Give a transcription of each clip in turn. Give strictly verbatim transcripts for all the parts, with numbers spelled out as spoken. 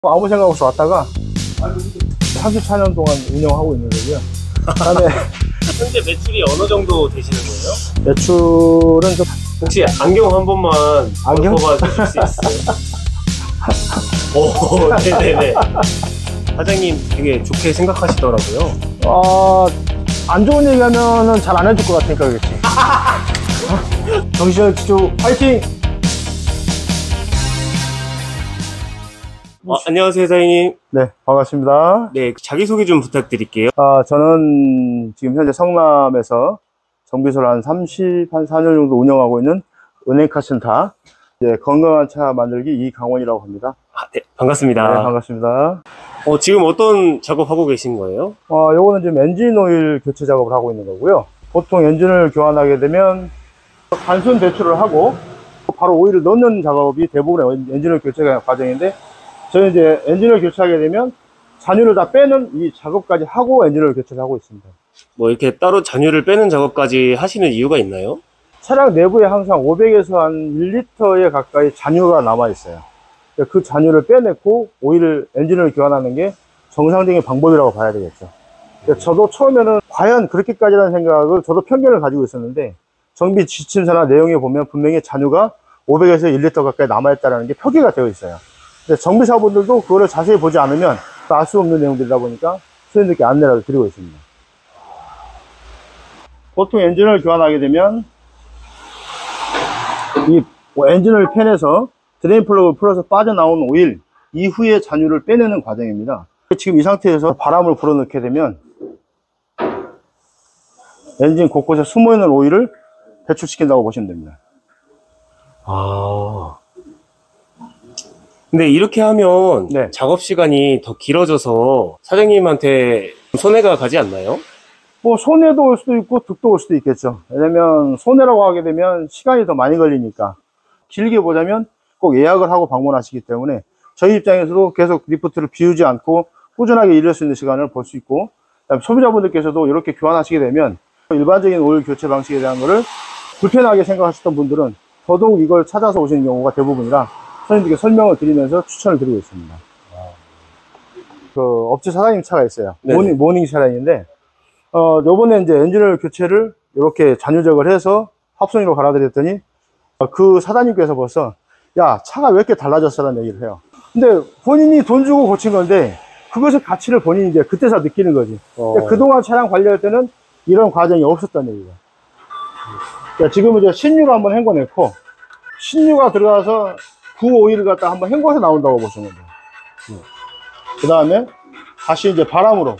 아무 생각 없이 왔다가 삼십사 년 동안 운영하고 있는 거고요. 그다음에 현재 매출이 어느 정도 되시는 거예요? 매출은 좀 혹시 안경 한 번만 안경? 벗어봐 주실 수 있어요? 오, 네네네. 사장님 되게 좋게 생각하시더라고요. 어, 안 좋은 얘기하면은 잘 안 해줄 것 같으니까 그렇지. 어? 정신을 지주 화이팅! 어, 안녕하세요 사장님. 네, 반갑습니다. 네, 자기소개 좀 부탁드릴게요. 아, 저는 지금 현재 성남에서 정비소를 한 삼십사 년 정도 운영하고 있는 은행카센터, 이제 건강한 차 만들기 이강원이라고 합니다. 아, 네, 반갑습니다. 네, 반갑습니다. 어, 지금 어떤 작업하고 계신 거예요? 어, 요거는 지금 엔진 오일 교체 작업을 하고 있는 거고요. 보통 엔진을 교환하게 되면 단순 배출을 하고 바로 오일을 넣는 작업이 대부분의 엔진오일 교체 과정인데, 저는 이제 엔진을 교체하게 되면 잔유를 다 빼는 이 작업까지 하고 엔진을 교체를 하고 있습니다. 뭐 이렇게 따로 잔유를 빼는 작업까지 하시는 이유가 있나요? 차량 내부에 항상 오백에서 한 일 리터에 가까이 잔유가 남아 있어요. 그 잔유를 빼내고 오일을 엔진을 교환하는 게 정상적인 방법이라고 봐야 되겠죠. 저도 처음에는 과연 그렇게까지라는 생각을, 저도 편견을 가지고 있었는데, 정비 지침서나 내용에 보면 분명히 잔유가 오백에서 일 리터 가까이 남아 있다는 게 표기가 되어 있어요. 근데 정비사분들도 그거를 자세히 보지 않으면 알 수 없는 내용들이다 보니까 손님들께 안내를 드리고 있습니다. 보통 엔진을 교환하게 되면 이 엔진을 팬에서 드레인 플러그를 풀어서 빠져나온 오일 이후에 잔유를 빼내는 과정입니다. 지금 이 상태에서 바람을 불어넣게 되면 엔진 곳곳에 숨어있는 오일을 배출시킨다고 보시면 됩니다. 아. 근데 이렇게 하면 네. 작업 시간이 더 길어져서 사장님한테 손해가 가지 않나요? 뭐 손해도 올 수도 있고 득도 올 수도 있겠죠. 왜냐면 손해라고 하게 되면 시간이 더 많이 걸리니까, 길게 보자면 꼭 예약을 하고 방문하시기 때문에 저희 입장에서도 계속 리프트를 비우지 않고 꾸준하게 일할 수 있는 시간을 볼 수 있고, 그다음에 소비자분들께서도 이렇게 교환하시게 되면 일반적인 오일 교체 방식에 대한 거를 불편하게 생각하셨던 분들은 더더욱 이걸 찾아서 오시는 경우가 대부분이라 손님들께 설명을 드리면서 추천을 드리고 있습니다. 그 업체 사장님 차가 있어요. 모닝, 모닝 차량인데, 어, 요번에 이제 엔진오일 교체를 이렇게 잔유적을 해서 합성유로 갈아드렸더니, 어, 그 사장님께서 벌써, 야, 차가 왜 이렇게 달라졌어? 라는 얘기를 해요. 근데 본인이 돈 주고 고친 건데, 그것의 가치를 본인이 이제 그때서 느끼는 거지. 어. 그동안 차량 관리할 때는 이런 과정이 없었다는 얘기가. 그러니까 지금은 이제 신유로 한번 헹궈냈고, 신유가 들어가서 구오일을 갖다 한번 헹궈서 나온다고 보시면 돼요. 그 다음에 다시 이제 바람으로,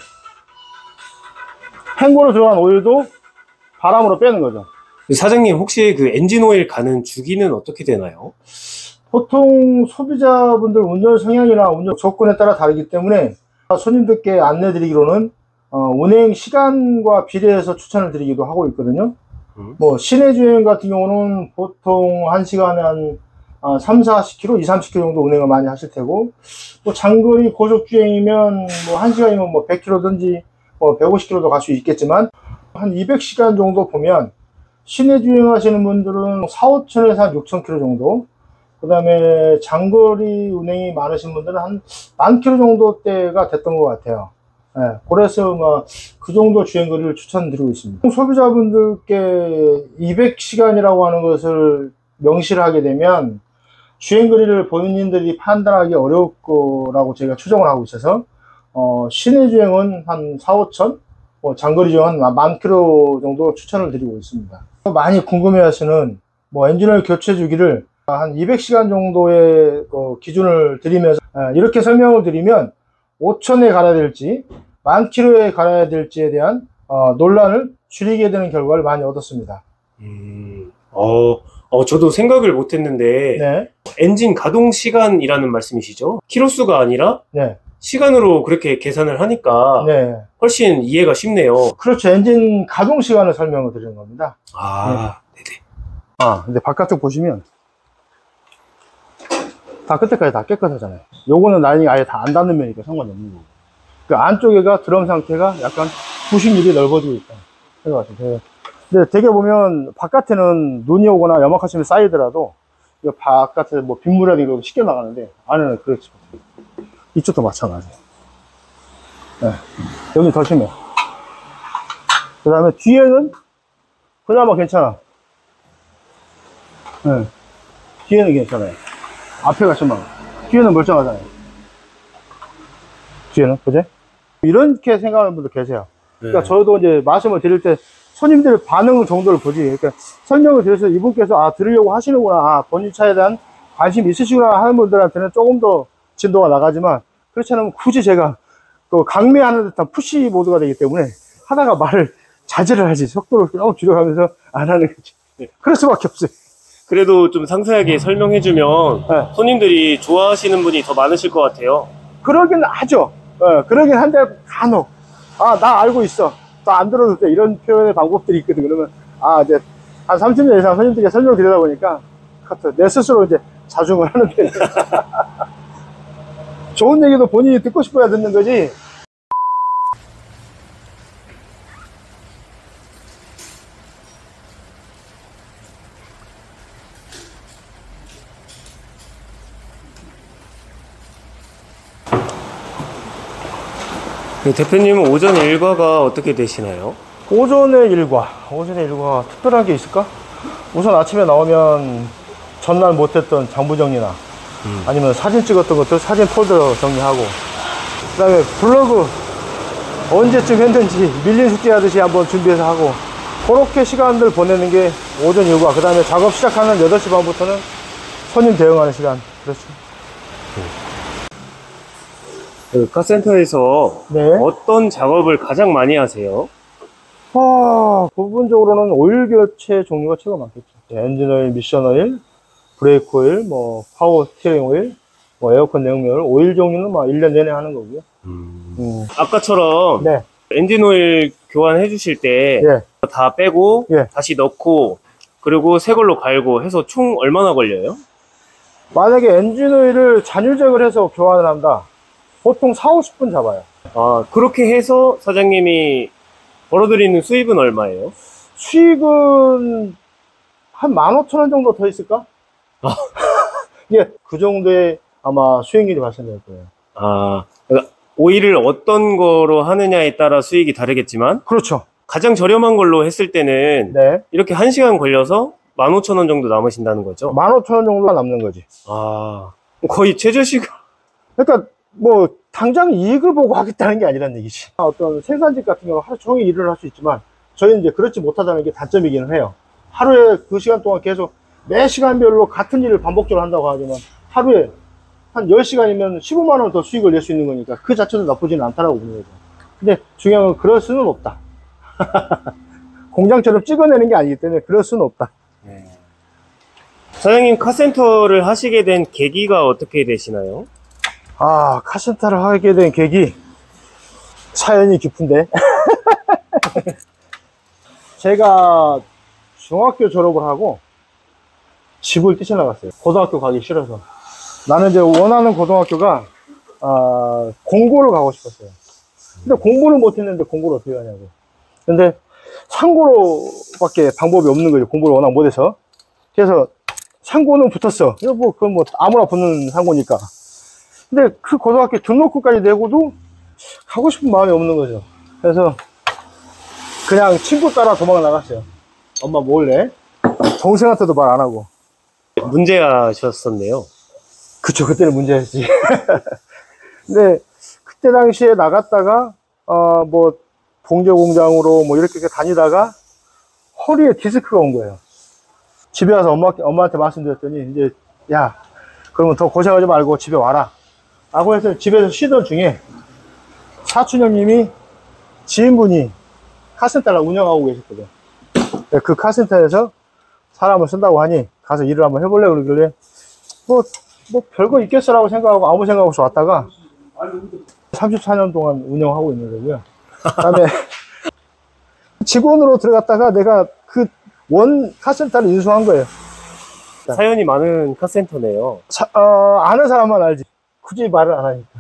헹궈로 들어간 오일도 바람으로 빼는 거죠. 사장님 혹시 그 엔진오일 가는 주기는 어떻게 되나요? 보통 소비자분들 운전 성향이나 운전 조건에 따라 다르기 때문에 손님들께 안내 드리기로는 어, 운행 시간과 비례해서 추천을 드리기도 하고 있거든요. 음. 뭐 시내 주행 같은 경우는 보통 한 시간에 한 어, 삼, 사십 킬로미터, 이, 삼십 킬로미터 정도 운행을 많이 하실 테고, 또 장거리 고속 주행이면 뭐 한 시간이면 뭐 백 킬로미터든지 뭐 백오십 킬로미터도 갈 수 있겠지만, 한 이백 시간 정도 보면 시내 주행 하시는 분들은 사오천에서 한 육천 킬로미터 정도, 그 다음에 장거리 운행이 많으신 분들은 한 만 킬로미터 정도 대가 됐던 것 같아요. 네, 그래서 뭐 그 정도 주행거리를 추천드리고 있습니다. 소비자분들께 이백 시간이라고 하는 것을 명시를 하게 되면 주행거리를 본인들이 판단하기 어려울 거라고 저희가 추정을 하고 있어서, 어, 시내 주행은 한 사오천, 뭐 장거리 주행은 만 킬로미터 정도 추천을 드리고 있습니다. 많이 궁금해 하시는 뭐 엔진오일 교체 주기를 한 이백 시간 정도의 그 기준을 드리면서, 이렇게 설명을 드리면 오천에 갈아야 될지 만 킬로미터에 갈아야 될지에 대한 어, 논란을 줄이게 되는 결과를 많이 얻었습니다. 음, 어, 어, 저도 생각을 못 했는데, 네. 엔진 가동 시간이라는 말씀이시죠? 키로수가 아니라 네. 시간으로 그렇게 계산을 하니까 네. 훨씬 이해가 쉽네요. 그렇죠. 엔진 가동 시간을 설명을 드리는 겁니다. 아, 네. 네네. 아, 근데 바깥쪽 보시면 다 끝에까지 다 깨끗하잖아요. 요거는 라인이 아예 다 안 닿는 면이니까 상관없는 거고, 그 안쪽에가 드럼 상태가 약간 부식률이 넓어지고 있다 생각하시면. 근데 되게 보면 바깥에는 눈이 오거나 염화칼슘이 쌓이더라도 이 바깥에 뭐 빗물이라든가 쉽게 나가는데, 안에는 그렇지 못해요. 이쪽도 마찬가지. 네. 여기 더 심해. 그 다음에 뒤에는 그나마 괜찮아. 네. 뒤에는 괜찮아요. 앞에가 좀 많아. 뒤에는 멀쩡하잖아요. 뒤에는, 그지? 이렇게 생각하는 분들 계세요. 그러니까 네. 저도 이제 말씀을 드릴 때 손님들 반응 정도를 보지. 그러니까 설명을 드려서 이분께서 아, 들으려고 하시는구나. 아, 본인 차에 대한 관심 있으시구나 하는 분들한테는 조금 더 진도가 나가지만, 그렇지 않으면 굳이 제가 그 강매하는 듯한 푸시 모드가 되기 때문에 하다가 말을 자제를 하지. 속도를 너무 줄여가면서 안 하는 거지. 네. 그럴 수밖에 없어요. 그래도 좀 상세하게 설명해주면 네. 손님들이 좋아하시는 분이 더 많으실 것 같아요. 그러긴 하죠. 어, 그러긴 한데 간혹 아, 나 알고 있어. 나 안 들어도 돼. 이런 표현의 방법들이 있거든. 그러면 아, 이제 한 삼십 년 이상 손님들께 설명드리다 보니까 내 스스로 이제 자중을 하는데 좋은 얘기도 본인이 듣고 싶어야 듣는 거지. 그 대표님은 오전 일과가 어떻게 되시나요? 오전의 일과, 오전의 일과가 특별한 게 있을까? 우선 아침에 나오면 전날 못했던 장부 정리나 음. 아니면 사진 찍었던 것들 사진 폴더 정리하고, 그 다음에 블로그 언제쯤 했는지 밀린 숙제 하듯이 한번 준비해서 하고, 그렇게 시간들 보내는 게 오전 일과. 그 다음에 작업 시작하는 여덟 시 반부터는 손님 대응하는 시간. 그렇죠. 그 카센터에서 네. 어떤 작업을 가장 많이 하세요? 아, 부분적으로는 오일 교체 종류가 최고 많겠죠. 엔진 오일, 미션 오일, 브레이크 오일, 뭐 파워 스티어링 오일, 뭐 에어컨 내용물 오일, 오일 종류는 막 일 년 내내 하는 거고요. 음. 음. 아까처럼 네. 엔진 오일 교환해 주실 때 다 예. 빼고 예. 다시 넣고 그리고 새 걸로 갈고 해서 총 얼마나 걸려요? 만약에 엔진 오일을 잔유잭을 해서 교환을 한다, 보통 사오십 분 잡아요. 아, 그렇게 해서 사장님이 벌어들이는 수입은 얼마예요? 수익은 한 만 오천 원 정도 더 있을까? 아. 예, 그 정도의 아마 수익률이 발생될 거예요. 아, 그러니까 오일을 어떤 거로 하느냐에 따라 수익이 다르겠지만, 그렇죠. 가장 저렴한 걸로 했을 때는 네. 이렇게 한 시간 걸려서 만 오천 원 정도 남으신다는 거죠? 만 오천 원 정도가 남는 거지. 아, 거의 최저시간. 그러니까 뭐 당장 이익을 보고 하겠다는 게 아니란 얘기지. 어떤 생산직 같은 경우는 하루 종일 일을 할 수 있지만 저희는 이제 그렇지 못하다는 게 단점이기는 해요. 하루에 그 시간 동안 계속 매 시간별로 같은 일을 반복적으로 한다고 하지만 하루에 한 열 시간이면 십오만 원 더 수익을 낼 수 있는 거니까 그 자체도 나쁘지는 않다라고 보는 거죠. 근데 중요한 건 그럴 수는 없다. 공장처럼 찍어내는 게 아니기 때문에 그럴 수는 없다. 네. 사장님, 카센터를 하시게 된 계기가 어떻게 되시나요? 아, 카센터를 하게 된 계기, 사연이 깊은데. 제가 중학교 졸업을 하고 집을 뛰쳐나갔어요. 고등학교 가기 싫어서. 나는 이제 원하는 고등학교가 아, 공고를 가고 싶었어요. 근데 공부를 못했는데 공부를 어떻게 하냐고. 근데 상고로밖에 방법이 없는 거죠. 공부를 워낙 못해서. 그래서 상고는 붙었어. 이거 뭐 그건 뭐 아무나 붙는 상고니까. 근데 그 고등학교 등록금까지 내고도 가고 싶은 마음이 없는 거죠. 그래서 그냥 친구 따라 도망 나갔어요. 엄마 몰래. 동생한테도 말 안 하고. 문제가셨었네요. 그쵸, 그때는 문제였지. 근데 그때 당시에 나갔다가 어 뭐 동제 공장으로 뭐 이렇게, 이렇게 다니다가 허리에 디스크가 온 거예요. 집에 와서 엄마, 엄마한테 말씀드렸더니 이제 야, 그러면 더 고생하지 말고 집에 와라 라고 해서 집에서 쉬던 중에 사촌 형님이 지인분이 카센터를 운영하고 계셨거든. 그 카센터에서 사람을 쓴다고 하니 가서 일을 한번 해볼래 그러길래 뭐, 뭐 별거 있겠어라고 생각하고 아무 생각 없이 왔다가 삼십사 년 동안 운영하고 있는 거고요. 그다음에 직원으로 들어갔다가 내가 그 원 카센터를 인수한 거예요. 사연이 많은 카센터네요. 사, 어, 아는 사람만 알지. 굳이 말을 안 하니까.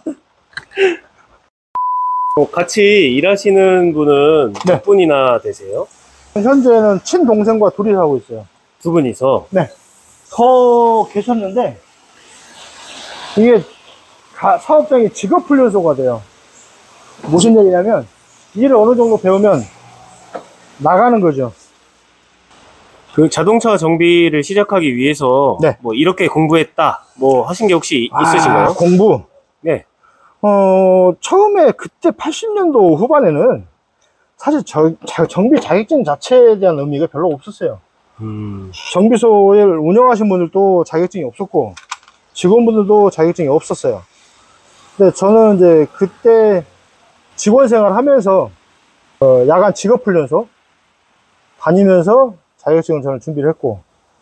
어, 같이 일하시는 분은 네. 몇 분이나 되세요? 현재는 친동생과 둘이 살고 있어요. 두 분이서? 네. 더 계셨는데, 이게 가, 사업장이 직업훈련소가 돼요. 무슨 얘기냐면 일을 어느 정도 배우면 나가는 거죠. 그 자동차 정비를 시작하기 위해서 네. 뭐 이렇게 공부했다 뭐 하신 게 혹시 있으신가요? 아, 공부. 네. 어, 처음에 그때 팔십 년도 후반에는 사실 저, 자, 정비 자격증 자체에 대한 의미가 별로 없었어요. 음. 정비소를 운영하신 분들도 자격증이 없었고 직원분들도 자격증이 없었어요. 근데 저는 이제 그때 직원 생활 하면서 어, 야간 직업훈련소 다니면서 자격증을 저는 준비를 했고,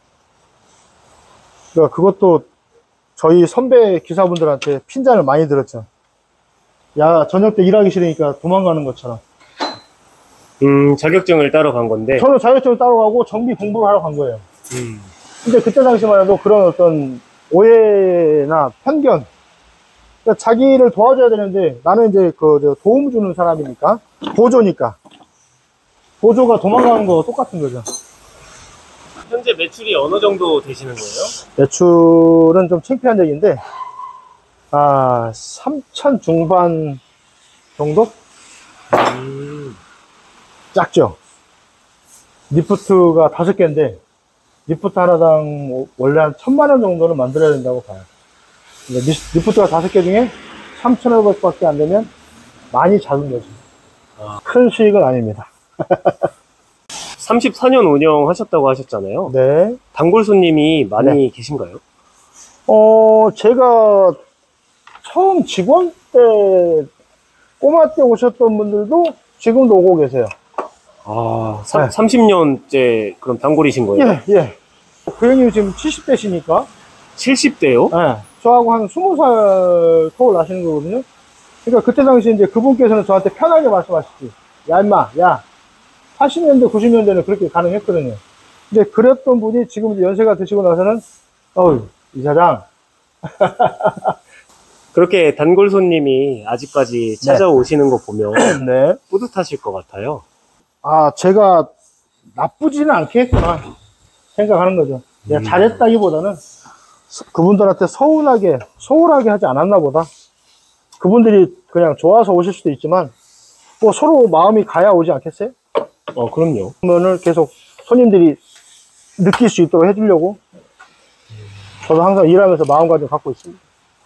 그러니까 그것도 저희 선배 기사분들한테 핀잔을 많이 들었죠. 야, 저녁 때 일하기 싫으니까 도망가는 것처럼. 음, 자격증을 따러 간 건데. 저는 자격증을 따러 가고 정비 공부를 하러 간 거예요. 음. 근데 그때 당시만 해도 그런 어떤 오해나 편견, 그러니까 자기를 도와줘야 되는데 나는 이제 그 도움 주는 사람이니까, 보조니까 보조가 도망가는 거 똑같은 거죠. 현재 매출이 어느 정도 되시는 거예요? 매출은 좀 창피한 얘기인데, 아, 삼천 중반 정도? 음. 작죠? 리프트가 다섯 개인데, 리프트 하나당 원래 한 천만 원 정도는 만들어야 된다고 봐요. 근데 리프트가 다섯 개 중에 삼천오백 밖에 안 되면 많이 작은 거죠. 아. 큰 수익은 아닙니다. 삼십사 년 운영하셨다고 하셨잖아요. 네. 단골 손님이 많이 네. 계신가요? 어, 제가 처음 직원 때, 꼬마 때 오셨던 분들도 지금도 오고 계세요. 아, 사, 네. 삼십 년째 그럼 단골이신 거예요? 예, 예. 그 형님 지금 칠십 대시니까. 칠십 대요? 예. 저하고 한 스무 살 터울 나시는 거거든요. 그러니까 그때 당시 이제 그분께서는 저한테 편하게 말씀하시지. 야, 임마, 야. 팔십 년대, 구십 년대는 그렇게 가능했거든요. 근데 그랬던 분이 지금 이제 연세가 드시고 나서는, 어우, 이 사장. 그렇게 단골 손님이 아직까지 찾아오시는 거 보면 네. 뿌듯하실 것 같아요. 아, 제가 나쁘지는 않게 했구나 생각하는 거죠. 내가 음. 잘했다기보다는 그분들한테 서운하게, 소홀하게 하지 않았나 보다. 그분들이 그냥 좋아서 오실 수도 있지만, 뭐 서로 마음이 가야 오지 않겠어요? 어, 그럼요. 그러면은 계속 손님들이 느낄 수 있도록 해주려고 저도 항상 일하면서 마음가짐 갖고 있습니다.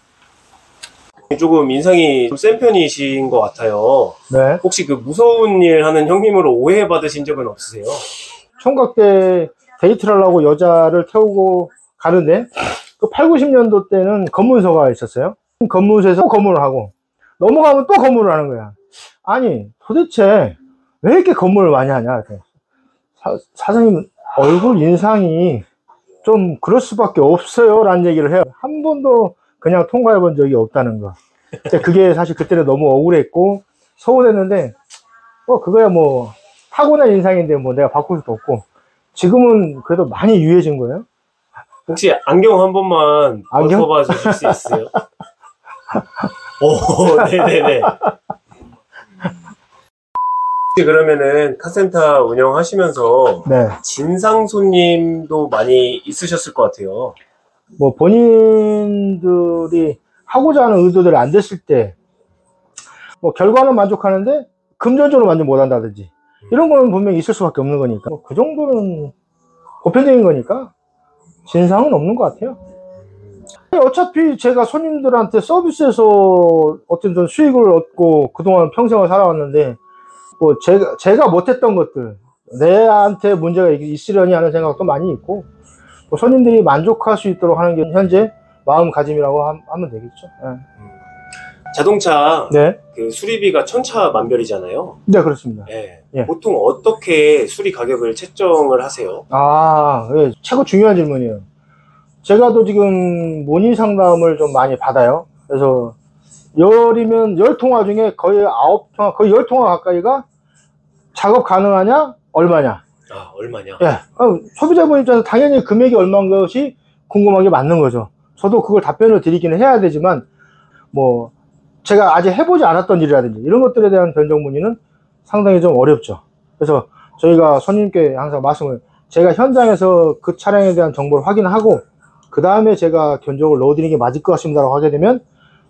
조금 인상이 좀 센 편이신 것 같아요. 네. 혹시 그 무서운 일 하는 형님으로 오해받으신 적은 없으세요? 총각 때 데이트를 하려고 여자를 태우고 가는데 그 팔, 구십 년도 때는 검문소가 있었어요. 검문소에서 또 검문을 하고 넘어가면 또 검문을 하는 거야. 아니 도대체 왜 이렇게 검문을 많이 하냐. 사, 사장님 얼굴 인상이 좀 그럴 수밖에 없어요 라는 얘기를 해요. 한 번도 그냥 통과해 본 적이 없다는 거. 근데 그게 사실 그때는 너무 억울했고 서운했는데 뭐 그거야 뭐 타고난 인상인데 뭐 내가 바꿀 수도 없고 지금은 그래도 많이 유해진 거예요. 혹시 안경 한 번만 안경? 벗어봐 주실 수 있어요? 오, 네네네. 그러면은 카센터 운영하시면서 네. 진상 손님도 많이 있으셨을 것 같아요. 뭐 본인들이 하고자 하는 의도대로 안 됐을 때 뭐 결과는 만족하는데 금전적으로 만족 못 한다든지 이런 거는 분명히 있을 수밖에 없는 거니까 뭐 그 정도는 보편적인 거니까 진상은 없는 것 같아요. 어차피 제가 손님들한테 서비스에서 어떤 좀 수익을 얻고 그동안 평생을 살아왔는데 뭐 제가 제가 못했던 것들 내한테 문제가 있으려니 하는 생각도 많이 있고 뭐 손님들이 만족할 수 있도록 하는 게 현재 마음가짐이라고 하면 되겠죠. 네. 자동차 네. 그 수리비가 천차만별이잖아요. 네, 그렇습니다. 네. 예. 보통 어떻게 수리 가격을 책정을 하세요? 아, 예, 최고 중요한 질문이에요. 제가 또 지금 문의 상담을 좀 많이 받아요. 그래서 열이면 열 통화 중에 거의 아홉 통화, 거의 열 통화 가까이가 작업 가능하냐, 얼마냐. 아, 얼마냐? 예. 어, 소비자분 입장에서 당연히 금액이 얼마인 것이 궁금한 게 맞는 거죠. 저도 그걸 답변을 드리기는 해야 되지만, 뭐, 제가 아직 해보지 않았던 일이라든지 이런 것들에 대한 변경 문의는 상당히 좀 어렵죠. 그래서 저희가 손님께 항상 말씀을, 제가 현장에서 그 차량에 대한 정보를 확인하고, 그 다음에 제가 견적을 넣어드리는 게 맞을 것 같습니다라고 하게 되면,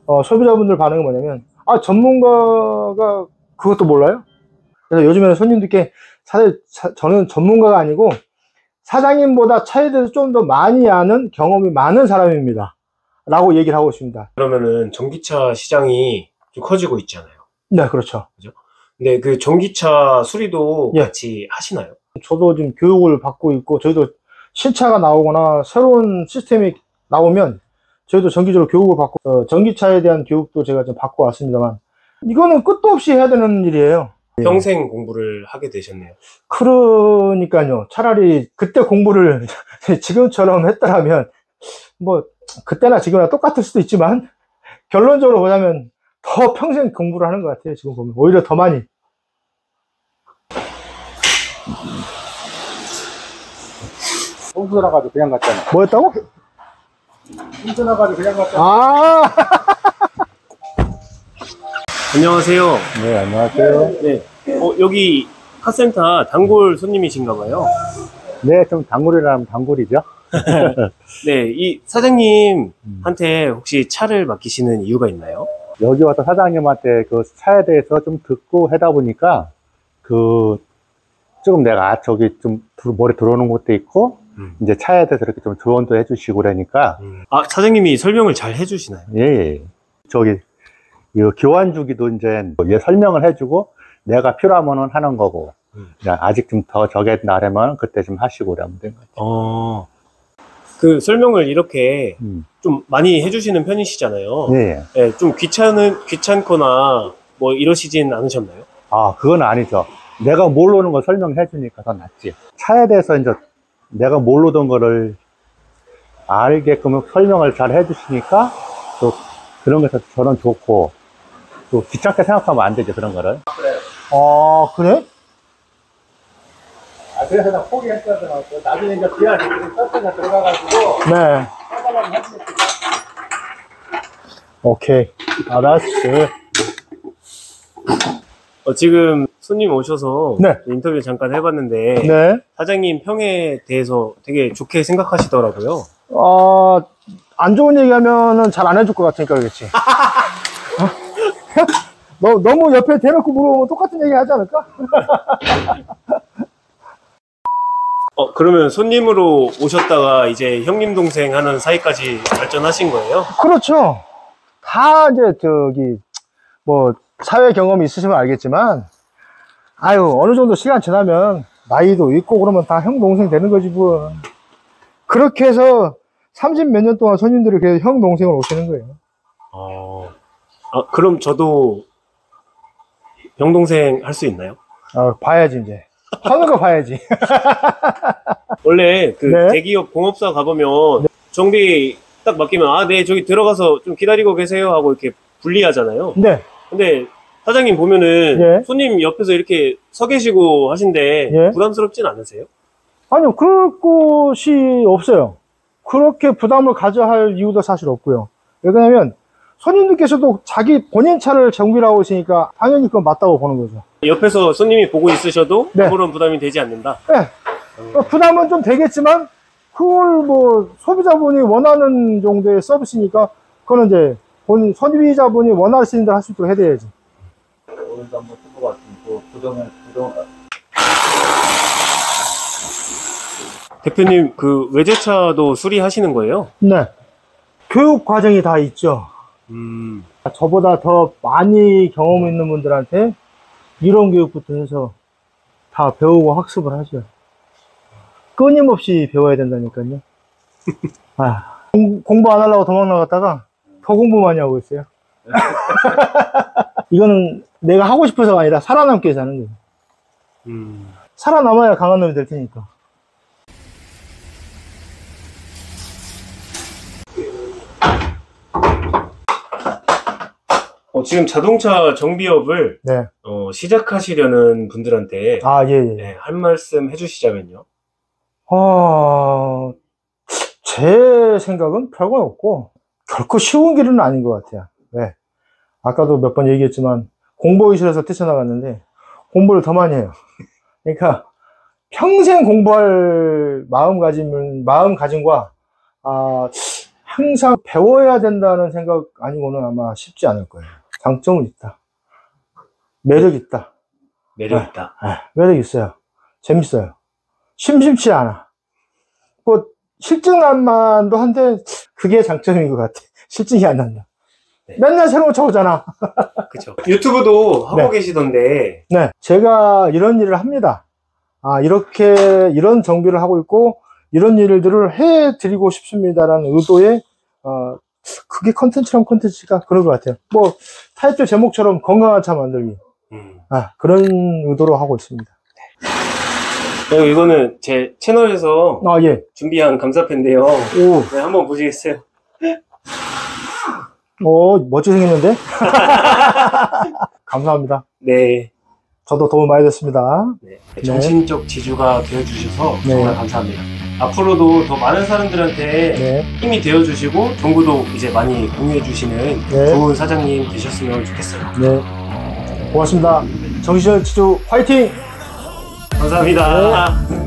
어, 소비자분들 반응은 뭐냐면, 아, 전문가가 그것도 몰라요? 그래서 요즘에는 손님들께, 사실 사, 저는 전문가가 아니고 사장님보다 차에 대해서 좀 더 많이 아는 경험이 많은 사람입니다 라고 얘기를 하고 있습니다. 그러면은 전기차 시장이 좀 커지고 있잖아요. 네, 그렇죠. 그죠? 근데 그 전기차 수리도 예. 같이 하시나요? 저도 지금 교육을 받고 있고, 저희도 신차가 나오거나 새로운 시스템이 나오면 저희도 정기적으로 교육을 받고, 어, 전기차에 대한 교육도 제가 좀 받고 왔습니다만, 이거는 끝도 없이 해야 되는 일이에요. 평생 공부를 하게 되셨네요. 그러니까요. 차라리 그때 공부를 지금처럼 했더라면, 뭐 그때나 지금이나 똑같을 수도 있지만, 결론적으로 보자면 더 평생 공부를 하는 것 같아요. 지금 보면 오히려 더 많이. 홍수 나가지고 그냥 갔잖아. 뭐였다고? 홍수 나가지고 그냥 갔잖아. 아 안녕하세요. 네, 안녕하세요. 네. 어, 여기 카센터 단골 손님이신가 봐요. 네, 좀 단골이라면 단골이죠. 네, 이 사장님한테 혹시 차를 맡기시는 이유가 있나요? 여기 와서 사장님한테 그 차에 대해서 좀 듣고 하다 보니까 그 조금 내가 아, 저기 좀 머리 들어오는 것도 있고 음. 이제 차에 대해서 이렇게 좀 조언도 해주시고 그러니까 음. 아, 사장님이 설명을 잘 해주시나요? 예, 예. 저기 이 교환 주기도 이제 얘 설명을 해주고 내가 필요하면은 하는 거고 음. 아직 좀 더 저게 나려면 그때 좀 하시고 그러면 된 거죠. 어, 그 설명을 이렇게 음. 좀 많이 해주시는 편이시잖아요. 예, 예. 네, 좀 귀찮은, 귀찮거나 뭐 이러시진 않으셨나요? 아, 그건 아니죠. 내가 모르는 걸 설명해 주니까 더 낫지. 차에 대해서 이제 내가 모르던 거를 알게끔 설명을 잘 해 주시니까 또 그런 게서 저는 좋고 또 귀찮게 생각하면 안 되죠, 그런 거를. 아, 그래? 아, 그래서 나 포기했거든. 나중에 이제 비할 서스가 들어가가지고 네. 해달라고 했지. 오케이. 알았어. 어, 지금 손님 오셔서 네. 인터뷰 잠깐 해봤는데 네. 사장님 평에 대해서 되게 좋게 생각하시더라고요. 어, 안 좋은 얘기 하면은 잘 안 해줄 것 같으니까 그렇지. 너, 너무 옆에 대놓고 물어보면 똑같은 얘기 하지 않을까? 어, 그러면 손님으로 오셨다가 이제 형님 동생 하는 사이까지 발전하신 거예요? 그렇죠. 다 이제 저기 뭐 사회 경험이 있으시면 알겠지만, 아유 어느 정도 시간 지나면 나이도 있고 그러면 다 형 동생 되는 거지 뭐. 그렇게 해서 삼십 몇 년 동안 손님들이 계속 형 동생을 오시는 거예요. 어, 아, 그럼 저도 형 동생 할 수 있나요? 아, 봐야지 이제. 하는 거 봐야지. 원래 그 네. 대기업 공업사 가보면 정비 딱 맡기면 아, 네, 저기 들어가서 좀 기다리고 계세요 하고 이렇게 분리하잖아요. 네. 근데 사장님 보면은 예. 손님 옆에서 이렇게 서 계시고 하신데 예. 부담스럽진 않으세요? 아니요, 그럴 곳이 없어요. 그렇게 부담을 가져야 할 이유도 사실 없고요. 왜냐면 손님들께서도 자기 본인 차를 정비를 하고 있으니까 당연히 그건 맞다고 보는 거죠. 옆에서 손님이 보고 있으셔도 네. 아무런 부담이 되지 않는다? 네. 어, 부담은 좀 되겠지만 그걸 뭐 소비자분이 원하는 정도의 서비스니까 그거는 이제 본 소비자분이 원하시는 대로 할 수 있도록 해드려야지. 오늘도 한번 쓸 것 같은 부정을 부정. 대표님 그 외제차도 수리하시는 거예요? 네. 교육 과정이 다 있죠. 음, 저보다 더 많이 경험 있는 분들한테 이론 교육부터 해서 다 배우고 학습을 하죠. 끊임없이 배워야 된다니까요. 아, 공, 공부 안 하려고 도망 나갔다가 더 공부 많이 하고 있어요. 이거는 내가 하고 싶어서가 아니라 살아남기 위해서 하는 거예요. 음. 살아남아야 강한 놈이 될 테니까. 어, 지금 자동차 정비업을 네. 어, 시작하시려는 분들한테 아, 예, 예. 네, 한 말씀 해주시자면요. 어, 제 생각은 별건 없고, 결코 쉬운 길은 아닌 것 같아요. 네. 아까도 몇 번 얘기했지만, 공부의실에서 뛰쳐나갔는데, 공부를 더 많이 해요. 그러니까, 평생 공부할 마음가짐은, 마음가짐과, 아, 항상 배워야 된다는 생각 아니고는 아마 쉽지 않을 거예요. 장점은 있다. 매력 있다. 매력 있다. 네, 네, 매력 있어요. 재밌어요. 심심치 않아. 뭐 실증난만도 한데 그게 장점인 것 같아. 실증이 안 난다. 네. 맨날 새로운 차 오잖아. 그쵸. 유튜브도 하고 네. 계시던데. 네, 제가 이런 일을 합니다. 아, 이렇게 이런 정비를 하고 있고 이런 일들을 해드리고 싶습니다라는 의도에 어, 그게 컨텐츠랑 컨텐츠가 그런 것 같아요. 뭐 타이틀 제목처럼 건강한 차 만들기. 음. 아, 그런 의도로 하고 있습니다. 그리고 이거는 제 채널에서 아, 예. 준비한 감사패인데요. 오. 네, 한번 보시겠어요? 오, 멋지게 생겼는데? 감사합니다. 네. 저도 도움 많이 됐습니다. 네. 정신적 지주가 되어주셔서 네. 정말 감사합니다. 앞으로도 더 많은 사람들한테 네. 힘이 되어주시고 정보도 이제 많이 공유해주시는 네. 좋은 사장님 되셨으면 좋겠어요. 네. 고맙습니다. 정신적 지주 화이팅! 감사합니다. 네.